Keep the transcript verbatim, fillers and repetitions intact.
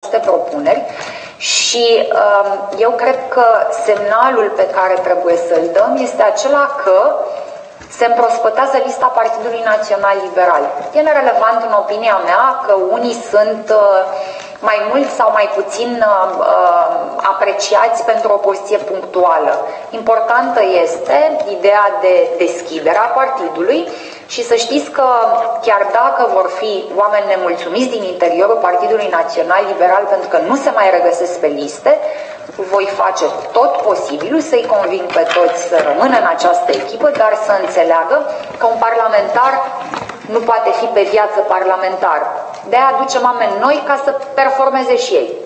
aceste propuneri și eu cred că semnalul pe care trebuie să-l dăm este acela că se împrospătează lista Partidului Național Liberal. E nerelevant, în opinia mea, că unii sunt mai mult sau mai puțin apreciați pentru o poziție punctuală. Importantă este ideea de deschidere a partidului și să știți că chiar dacă vor fi oameni nemulțumiți din interiorul Partidului Național Liberal pentru că nu se mai regăsesc pe liste, voi face tot posibilul să-i conving pe toți să rămână în această echipă, dar să înțeleagă că un parlamentar nu poate fi pe viață parlamentar. De-aia aducem oameni noi ca să performeze și ei.